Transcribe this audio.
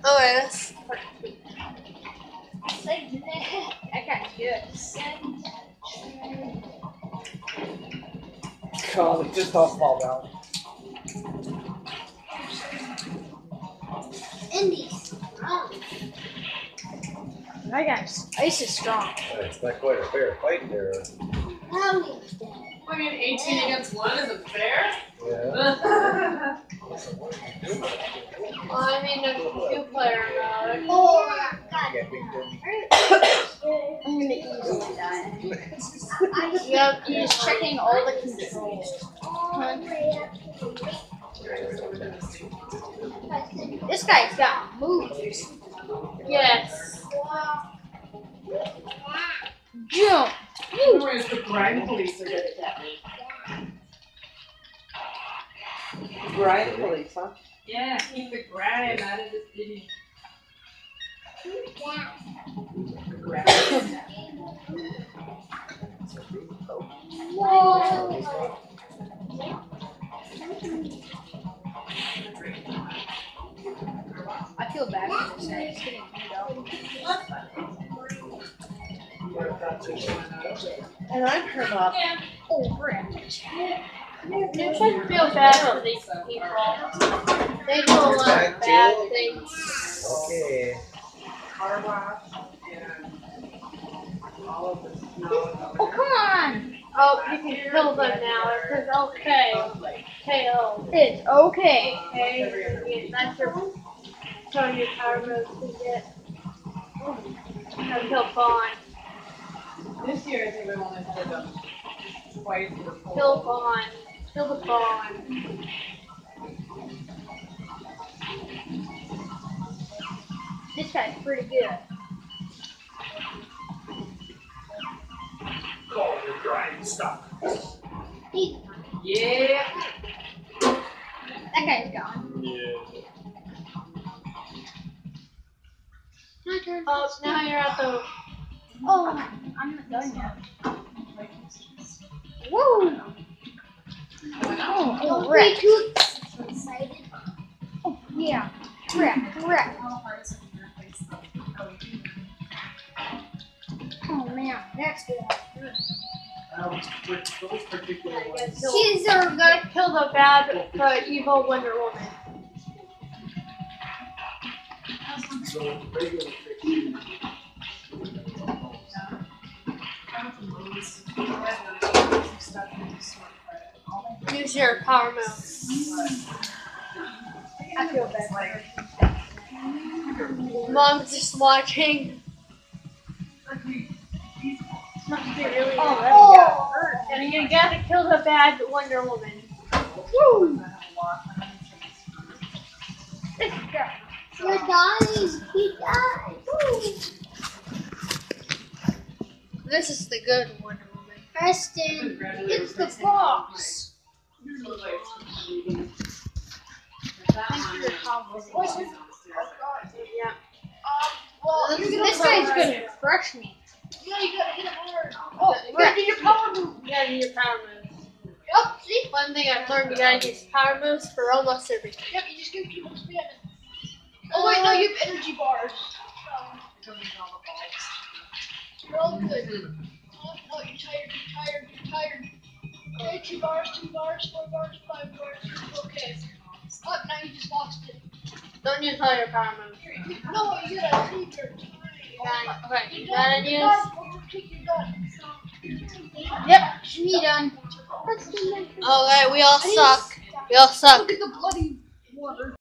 Okay, that's I got good. God, just don't fall down. Indy's. I got ice is strong. It's not quite a fair fight there. I mean, 18 against 1 isn't fair. Yeah. I mean, there's 2-player mode. Oh, God. I'm gonna easily die. Yep. He's checking all the controls. This guy's got moves. Yes. Jump. Whereas the grind police are gonna get me. Grind police, huh? Yeah, keep the grind out of this city. I feel bad for this guy. He's getting beat up. And I'm hurt up. Oh, crap. You shouldn't feel bad for these people. They do a lot of bad things. Okay. Car wash and all of this. Oh, come on. Oh, you can kill them now. It says okay. KO. It's okay. Okay, that's your turn your power moves to get. Kill Fawn. This year, I think we've only had them twice before. Kill Fawn. Kill the Fawn. This guy's pretty good. Oh, you're trying to stop. Yeah. That guy's gone. Yeah. My turn. Oh, now you're at the. Oh, I'm not done yet. Woo! Oh, Don't wreck. be too excited. Oh, yeah. Wreck. Oh, man. That's good. Those particular ones. She's gonna kill the evil Wonder Woman. So regular fiction. Use your power move. I feel bad for her. Mom's just watching. Must be really Oh, and you gotta kill the bad Wonder Woman. woo! This guy. Your dies. He dies. This is the good Wonder Woman. Preston. It's the fox. Thanks for your compliment. Yeah. Well, This guy's gonna crush me. Yeah, you gotta hit him hard. Oh, You gotta do your power move. You gotta do your power moves. Yup, see? One thing I've learned, you gotta use power moves for almost everything. Yep, you just gotta keep on spamming. Oh, wait, no, you have energy bars. You're all good. Oh, no, you're tired. Okay, 2 bars, 4 bars, 5 bars. Okay. Oh, now you just lost it. Don't use all your power moves. No, you gotta take your time. Okay, you gotta use. You're done. Yep, me done. Okay, we all suck. We all suck. Look at the bloody water.